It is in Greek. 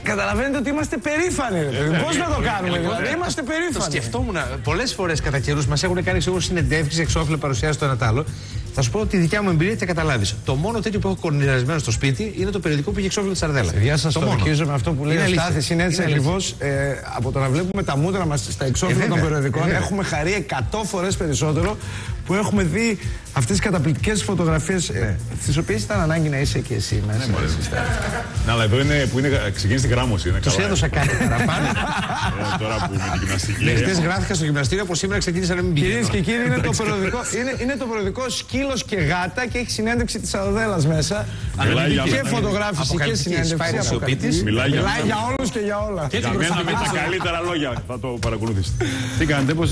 Καταλαβαίνετε ότι είμαστε περήφανοι. Πώς να το κάνουμε, δηλαδή είμαστε περήφανοι. Το σκεφτόμουν πολλές φορές κατά καιρούς, μας έχουν κάνει συνεντεύξεις, εξώφυλλα, παρουσιάσεις το ένα τ' άλλο. Θα σου πω ότι η δικιά μου εμπειρία θα καταλάβεις. Το μόνο τέτοιο που έχω κορνιζαρισμένο στο σπίτι είναι το περιοδικό που είχε εξώφυλλο τη Σαρδέλα. Παιδιά, σας το αρχίζω με αυτό που λέει ο Στάθης. Είναι έτσι ακριβώς. Από το να βλέπουμε τα μούτρα μας στα εξώφυλλα των περιοδικών, έχουμε χαρεί 100 φορές περισσότερο που έχουμε δει αυτές τις καταπληκτικές φωτογραφίες, τις οποίες ήταν ανάγκη να είσαι και εσύ μέσα. Ναι, αλλά εδώ είναι που ξεκίνησε τη γράμμωση. Τους έδωσα κάτι παραπάνω. Τώρα που με την γυμναστική. Χθες γράφηκα στο γυμναστήριο από σήμερα ξεκίνησα να μην πηγαίνω. Κυρίες και κύριοι, είναι το περιοδικό Σκύλος και Γάτα και έχει συνέντευξη της Αδέλας μέσα. Και φωτογράφηση και συνέντευξη. Μιλάει για όλους και για όλα. Για μένα με τα καλύτερα λόγια θα το παρακολουθήσετε. Τι κάνετε, πώς